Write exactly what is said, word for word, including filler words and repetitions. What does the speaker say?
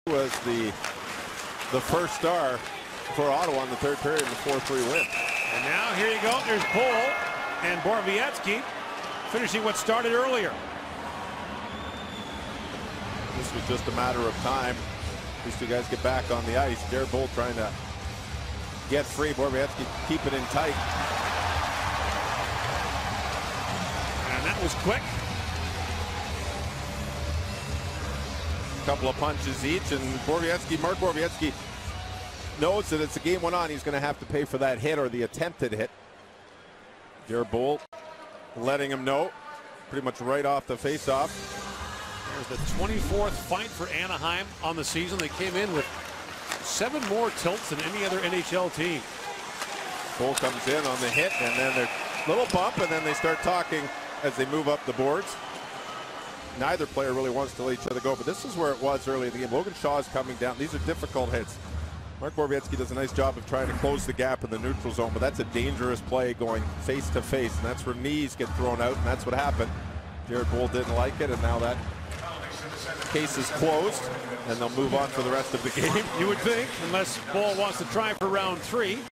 was the the first star for Ottawa in the third period in the four three win. And now here you go. There's Boll and Borowiecki finishing what started earlier. This was just a matter of time. These two guys get back on the ice. Jared Boll trying to get free. Borowiecki keep it in tight. And that was quick. A couple of punches each, and Borowiecki, Mark Borowiecki knows that as the game went on, he's going to have to pay for that hit or the attempted hit. Jared Boll letting him know, pretty much right off the face-off. There's the twenty-fourth fight for Anaheim on the season. They came in with seven more tilts than any other N H L team. Boll comes in on the hit, and then there's a little bump, and then they start talking as they move up the boards. Neither player really wants to let each other go, but this is where it was early in the game. Logan Shaw is coming down. These are difficult hits. Mark Borowiecki does a nice job of trying to close the gap in the neutral zone, but that's a dangerous play going face to face, and that's where knees get thrown out, and that's what happened. Jared Boll didn't like it, and now that case is closed, and they'll move on for the rest of the game. You would think, unless Boll wants to try for round three.